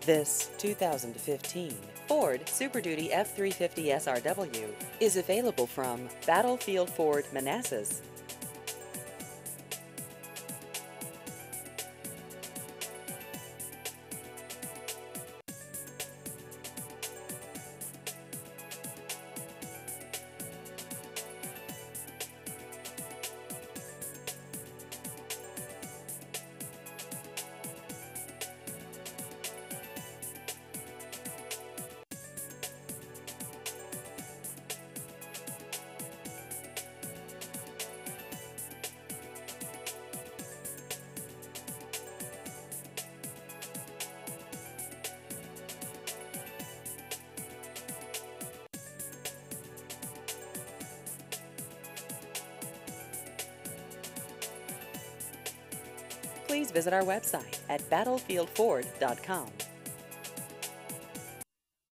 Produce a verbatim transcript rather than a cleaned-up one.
This two thousand fifteen Ford Super Duty F three fifty S R W is available from Battlefield Ford Manassas. Please visit our website at battlefield ford dot com.